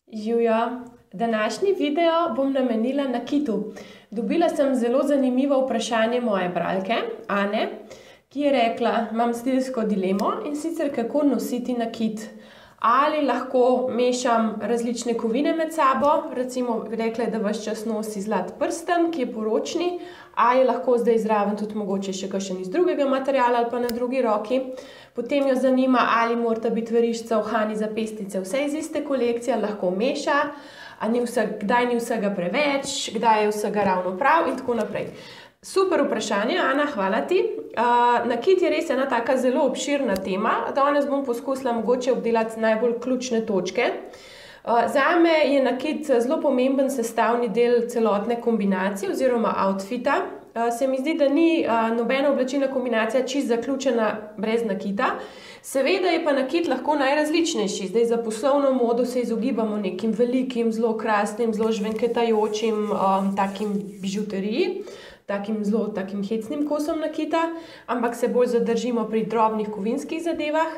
Juja, današnji video bom namenila nakitu. Dobila sem zelo zanimivo vprašanje moje bralke, Ane, ki je rekla, imam stilsko dilemo in sicer kako nositi nakit. Ali lahko mešam različne kovine med sabo, recimo rekla je, da ves čas nosi zlat prsten, ki je poročni, ali lahko zdaj zraven tudi mogoče še kakšen iz drugega materiala ali pa na drugi roki. Potem jo zanima, ali morata biti verižica, uhani, zapestnice, vse iz iste kolekcije, lahko meša, kdaj ni vsega preveč, kdaj je vsega ravno prav in tako naprej. Super vprašanje, Ana, hvala ti. Nakit je res ena taka zelo obširna tema. Danes bom poskusila mogoče obdelati najbolj ključne točke. Zame je nakit zelo pomemben sestavni del celotne kombinacije oziroma outfita. Se mi zdi, da ni nobena oblačilna kombinacija čisto zaključena brez nakita. Seveda je pa nakit lahko najrazličnejši. Zdaj za poslovno modo se izogibamo nekim velikim, zelo krasnim, zelo žvenketajočim takim bižuteriji, takim hecnim kosom nakita, ampak se bolj zadržimo pri drobnih kovinskih zadevah.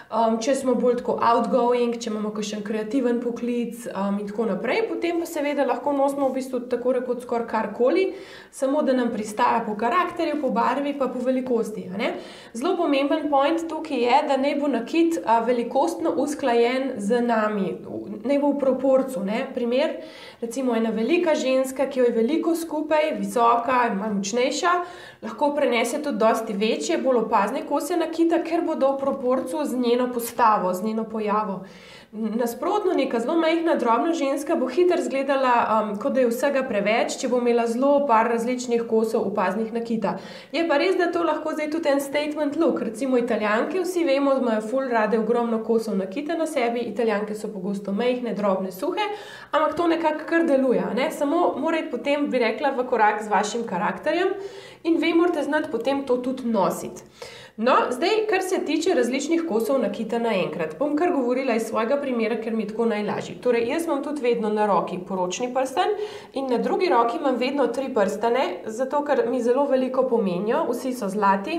Če smo bolj tako outgoing, če imamo kakšen kreativen poklic in tako naprej, potem pa seveda lahko nosimo v bistvu tako rekoč skoraj karkoli, samo da nam pristaja po karakterju, po barvi pa po velikosti. Zelo pomemben point tukaj je, da naj bo nakit velikostno usklajen z nami, naj bo v proporcu. Primer, recimo ena velika ženska, ki jo je veliko skupaj, visoka, malo močnejša, lahko prenese tudi dosti večje, bolj opazne kose nakita, ker bodo v proporcu z njeno postavo, z njeno pojavo. Nasprotno, neka zelo majhna, drobna ženska bo hitro izgledala, kot da je vsega preveč, če bo imela zelo par različnih kosov opaznih nakita. Je pa res, da to lahko zdaj tudi en statement look. Recimo Italijanke, vsi vemo, imajo ful rade ogromno kosov nakita na sebi, Italijanke so pogosto majhne, drobne, suhe, ampak to nekako kar deluje. Samo morate potem, bi rekla, v korak z vašim karakterjem in vi morate znati potem to tudi nositi. No, zdaj, kar se tiče različnih kosov nakita naenkrat, bom kar govorila iz svojega primera, ker mi je tako najlažji. Torej, jaz imam tudi vedno na roki poročni prsten in na drugi roki imam vedno 3 prstane, zato ker mi zelo veliko pomenijo, vsi so zlati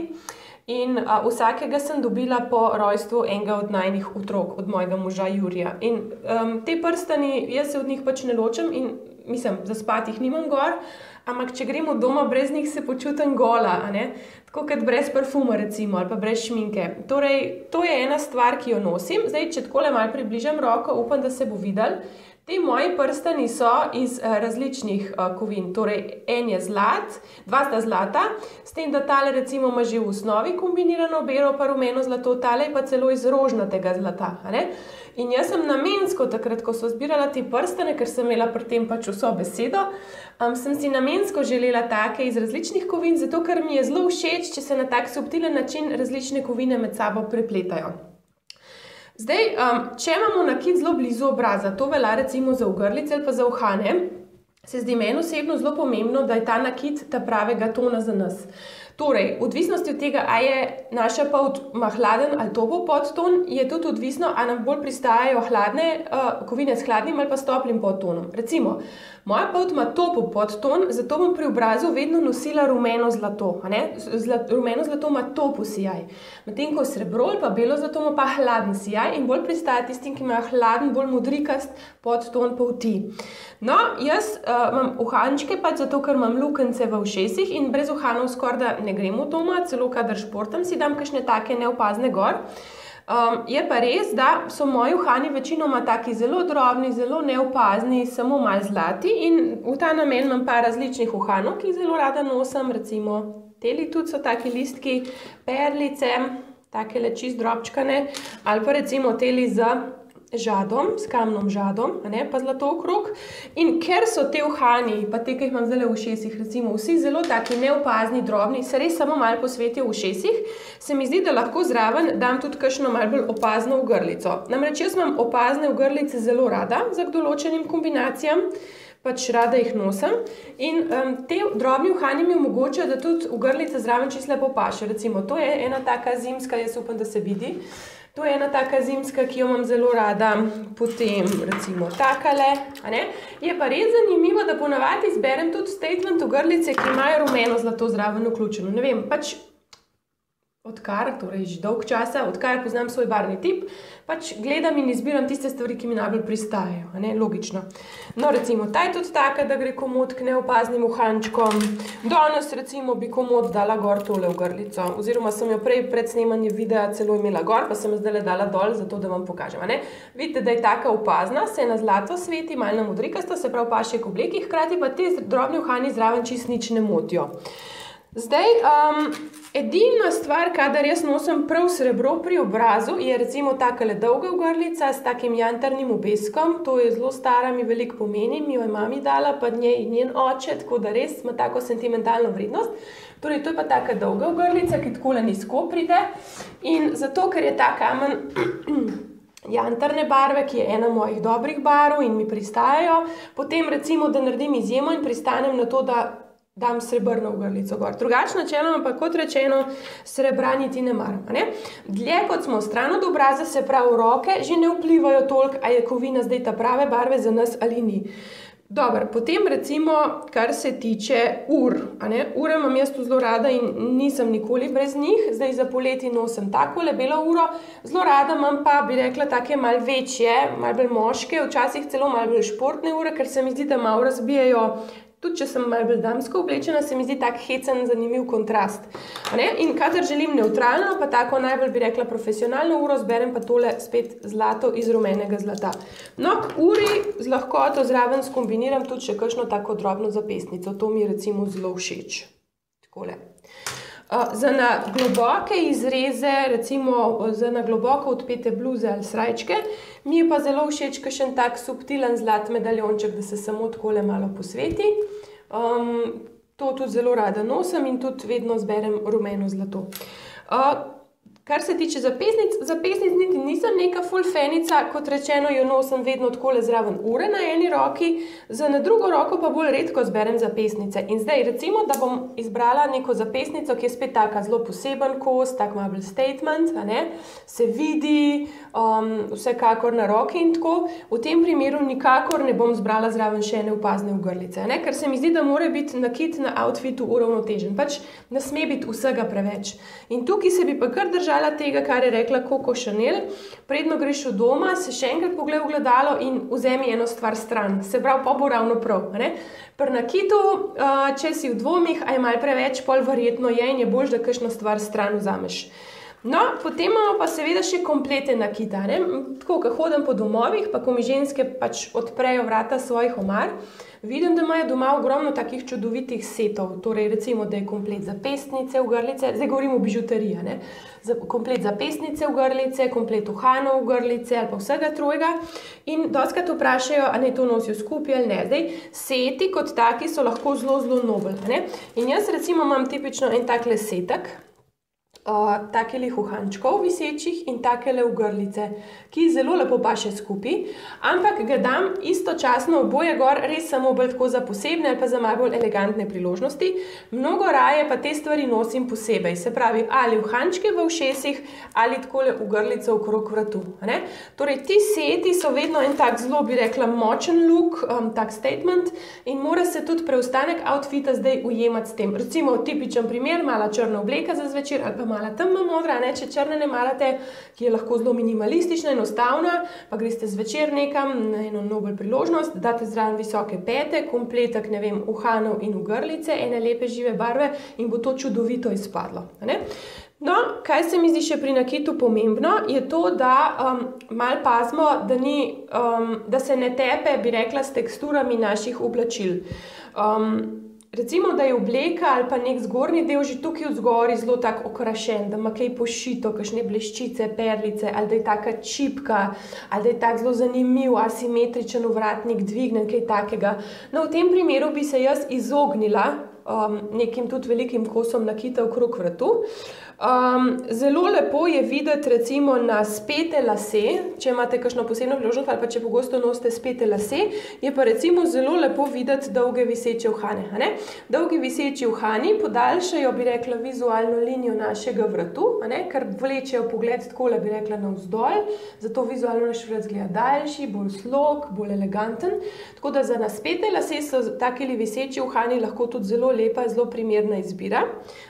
in vsakega sem dobila po rojstvu enega od najinih otrok, od mojega moža Jurija. In te prstani, jaz se od njih pač ne ločem in mislim, zaspati jih nimam gor, ampak če gremo doma brez njih, se počutim gola, tako kot brez parfuma recimo, ali pa brez šminke. Torej, to je ena stvar, ki jo nosim. Zdaj, če takole malo približam roko, upam, da se bo videli. Te moji prstani so iz različnih kovin, torej en je zlat, 2 sta zlata, s tem, da tale recimo ima že v osnovi kombinirano belo pa rumeno zlato, tale pa celo iz rožnatega zlata. In jaz sem namensko takrat, ko so zbirala te prstane, ker sem imela pri tem pač vso besedo, sem si namensko želela take iz različnih kovin, zato ker mi je zelo všeč, če se na tak subtilen način različne kovine med sabo prepletajo. Zdaj, če imamo nakit zelo blizu obraza, to velja recimo za ogrlice ali pa za uhane, se zdi meni osebno zelo pomembno, da je ta nakit ta pravega tona za nas. Torej, v odvisnosti od tega, a je naša polt hladen ali topel podton, je tudi odvisno, a nam bolj pristajajo hladne kovine s hladnim ali pa s toplim podtonom. Recimo, moja polt ima topel podton, zato bom pri obrazu vedno nosila rumeno zlato. Rumeno zlato ima topel sijaj. Medtem ko srebro ali pa belo zlato ima pa hladen sijaj in bolj pristaja tistim, ki imajo hladen, bolj modrikast podton polti. No, jaz imam uhančke pač zato, ker imam lukence v ušesih in brez uhanov skorda ne grem v doma, celo kadar športam, si dam kakšne take neopazne gor. Je pa res, da so moji uhani večinoma taki zelo drobni, zelo neopazni, samo malo zlati in v ta namen imam pa različnih uhanov, ki jih zelo rada nosim, recimo teli tudi so taki listki, perlice, takele čist drobčkane, ali pa recimo teli z žadom, s kamnom žadom, pa zlato okrog. In ker so te uhani, pa te, ki jih imam zdaj v ušesih, recimo vsi zelo taki neopazni, drobni, se res samo malo posvetijo v ušesih, se mi zdi, da lahko zraven dam tudi kakšno malo bolj opazno ogrlico. Namreč jaz imam opazne ogrlice zelo rada, za določenim kombinacijam, pač rada jih nosim in te drobni uhani mi omogočajo, da tudi ogrlice zraven čisto lepo paše. Recimo, to je ena taka zimska, jaz upam, da se vidi. To je ena taka zimska, ki jo imam zelo rada, potem recimo takale. Je pa res zanimivo, da ponavadi izberem tudi statement ogrlice, ki imajo rumeno zlato zraven vključeno. Ne vem, pač odkar, torej že dolg časa, odkar poznam svoj barvni tip, pač gledam in izbiram tiste stvari, ki mi najbolj pristajajo, ne, logično. No, recimo, ta je tudi taka, da gre komot k neopaznim uhančkom. Danes, recimo, bi komot dala gor tole v grlico, oziroma sem jo prej pred snemanjem videa celo imela gor, pa sem jo zdaj dala dol, zato da vam pokažem, ne. Vidite, da je taka opazna, se na zlato sveti, malo na modrikasto, se pravi paše k obleki, hkrati pa te drobni uhani zraven čist nič ne motijo. Zdaj, edina stvar, kadar jaz nosim prav srebro pri obrazu, je recimo takale dolga ogrlica s takim jantarnim obeskom. To je zelo stara, mi veliko pomeni, mi jo je mami dala, pa njen oče, tako da res ima tako sentimentalno vrednost. Torej, to je pa taka dolga ogrlica, ki takole nizko pride. In zato, ker je ta kamen jantarne barve, ki je ena mojih dobrih barv in mi pristajajo, potem recimo, da naredim izjemo in pristanem na to, da dam srebrno ogrlico gor. Drugače načeloma pa, kot rečeno, srebra niti ne maram, ne? Dlje, kot smo stran od obraza, se pravi roke, že ne vplivajo toliko, a je kovina zdaj ta prave barve za nas ali ni. Dobro, potem recimo, kar se tiče ur, a ne? Ure imam jaz tu zelo rada in nisem nikoli brez njih. Zdaj za poleti nosim takole belo uro. Zelo rada imam pa, bi rekla, take malo večje, malo bolj moške, včasih celo malo bolj športne ure, ker se mi zdi, da malo razbijajo. Tudi, če sem malo bolj damsko oblečena, se mi zdi tak hecen, zanimiv kontrast. In kadar želim neutralno, pa tako najbolj bi rekla profesionalno uro, zberem pa tole spet zlato iz rumenega zlata. No, k uri z lahkoto zraven skombiniram tudi še kakšno tako drobno zapestnico. To mi je recimo zelo všeč. Takole. Za na globoke izreze, recimo za na globoko odpete bluze ali srajčke, mi je pa zelo všeč kakšen tak subtilen zlat medaljonček, da se samo takole malo posveti. To tudi zelo rada nosim in tudi vedno zberem rumeno zlato. Kar se tiče zapestnic niti nisem neka ful fenica, kot rečeno, jo nosim vedno takole zraven ure na eni roki, za na drugo roko pa bolj redko zberem zapestnice. In zdaj recimo, da bom izbrala neko zapestnico, ki je spet taka zelo poseben kos, tak malo bolj statement, a ne, se vidi, vsekakor na roki in tako, v tem primeru nikakor ne bom zbrala zraven še neopazne ogrlice, ne, ker se mi zdi, da mora biti nakit na outfitu uravnotežen, pač ne sme biti vsega preveč. In tukaj se bi pa kar držala tega, kar je rekla Coco Chanel, predno greš od doma, se še enkrat pogled v gledalo in vzemi eno stvar stran, se pravi, pa bo ravno prav, ne? Pri nakitu, če si v dvomih, a je malo preveč, pol verjetno je in je boljš, da kakšno stvar stran vzameš. No, potem imamo pa seveda še komplete nakita, ne? Tako, ko hodim po domovih, pa ko mi ženske pač odprejo vrata svojih omar, vidim, da imajo doma ogromno takih čudovitih setov, torej recimo, da je komplet zapestnice, ogrlice, zdaj govorimo o bižuteriji, ne? Komplet zapestnice, ogrlice, komplet uhanov, ogrlice ali pa vsega trojega in dostikrat vprašajo, a naj to nosijo skupaj ali ne. Zdaj, seti kot taki so lahko zelo, zelo nobel, ne? In jaz recimo imam tipično en takle setek, takelih uhančkov visečih in takele ogrlice, ki zelo lepo paše skupaj, ampak ga dam istočasno oboje gor, res samo bolj tako za posebne ali pa za malo bolj elegantne priložnosti. Mnogo raje pa te stvari nosim posebej, se pravi, ali uhančke v ušesih, ali takole ogrlico okrog vratu, ne? Torej, ti seti so vedno en tak zelo, bi rekla, močen look, tak statement in mora se tudi preostanek outfita zdaj ujemati s tem. Recimo, tipičen primer, mala črna obleka za zvečer ali pa mala temna modra, ne, če črne ne marate, ki je lahko zelo minimalistična, enostavna, pa greste zvečer nekam na eno nobel priložnost, date zraven visoke pete, kompletek, ne vem, uhanov in ogrlice, ene lepe žive barve in bo to čudovito izpadlo, ne. No, kaj se mi zdi še pri nakitu pomembno, je to, da malo pazimo, da se ne tepe, bi rekla, s teksturami naših oblačil. Recimo, da je obleka ali pa nek zgornji del že tukaj od zgori zelo tak okrašen, da ima kaj pošito, kakšne bleščice, perlice, ali da je taka čipka, ali da je tak zelo zanimiv, asimetričen ovratnik, dvignen, kaj takega. No, v tem primeru bi se jaz izognila nekim tudi velikim kosom nakita okrog vratu. Zelo lepo je videti recimo na spete lase, če imate kakšno posebno priložnost ali pa če pogosto nosite spete lase, je pa recimo zelo lepo videti dolge viseče uhane, a ne? Dolgi viseči uhani podaljšajo, bi rekla, vizualno linijo našega vratu, a ne? Ker vlečejo pogled takole, bi rekla, navzdol, zato vizualno naš vrat zgleda daljši, bolj slog, bolj eleganten. Tako da za na spete lase so takili viseči uhani lahko tudi zelo lepa, zelo primerna izbira.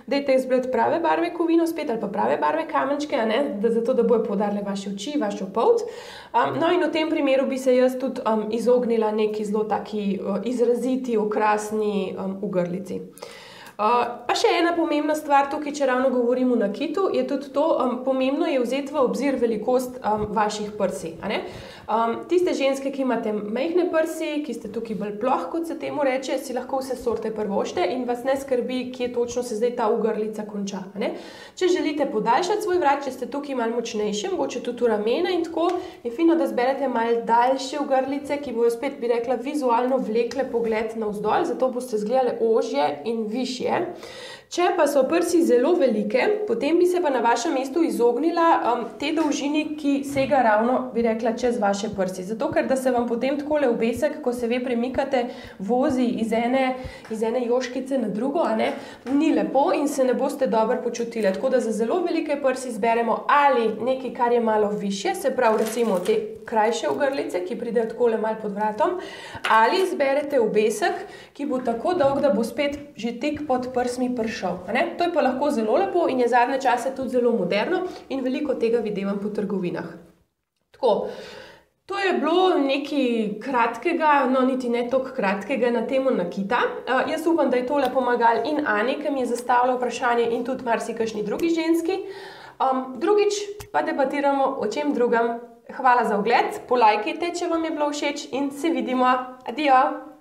dajte izbrati prave barve kovino spet ali pa prave barve kamenčke, zato da bojo poudarile vaše oči, vašo polt. No in v tem primeru bi se jaz tudi izognila neki zelo taki izraziti, okrasni ogrlici. Pa še ena pomembna stvar tukaj, če ravno govorimo o nakitu, je tudi to, pomembno je vzeti v obzir velikost vaših prsi. Tiste ženske, ki imate majhne prsi, ki ste tukaj bolj ploh, kot se temu reče, si lahko vse sorte prvošte in vas ne skrbi, kje točno se zdaj ta ogrlica konča. Če želite podaljšati svoj vrat, če ste tukaj malo močnejši, mogoče tudi v ramena in tako, je fino, da zberete malo daljše ogrlice, ki bojo spet, bi rekla, vizualno vlekle pogled navzdol, zato boste izgledali ožje in višje. Če pa so prsi zelo velike, potem bi se pa na vašem mestu izognila te dolžini, ki sega ravno, bi rekla, čez vaše prsi. Zato, ker da se vam potem takole obesek, ko se ve premikate, vozi iz ene joškice na drugo, ni lepo in se ne boste dobro počutili. Tako da za zelo velike prsi zberemo ali nekaj, kar je malo višje, se pravi recimo te krajše ogrlice, ki pridejo takole malo pod vratom, ali zberete obesek, ki bo tako dolg, da bo spet že tik pod prsmi pršel. To je pa lahko zelo lepo in je zadnje čase tudi zelo moderno in veliko tega videvam po trgovinah. Tako, to je bilo nekaj kratkega, no niti ne toliko kratkega na temo nakita. Jaz upam, da je tole pomagalo in Ani, ki mi je zastavila vprašanje, in tudi marsikakšni drugi ženski. Drugič pa debatiramo o čem drugem. Hvala za ogled, polajkajte, če vam je bilo všeč in se vidimo. Adijo!